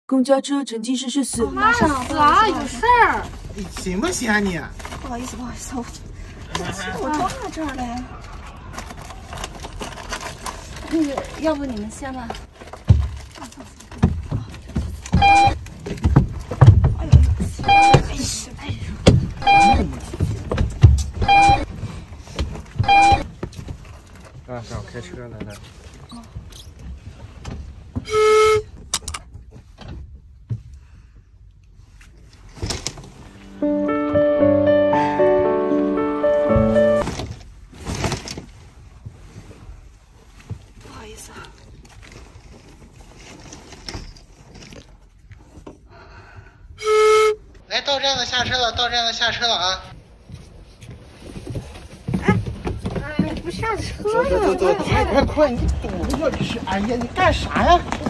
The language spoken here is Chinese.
公交车乘机1444。 马上死啊，有事儿。 你行不行啊你？ 不好意思，我撞到这儿了呀。那个，要不你们先吧。 让我开车来来。 不好意思啊。 来，到站的下车了，到站的下车了啊！ 不下车呀！ 走，快，你堵着我这是！哎呀，你干啥呀？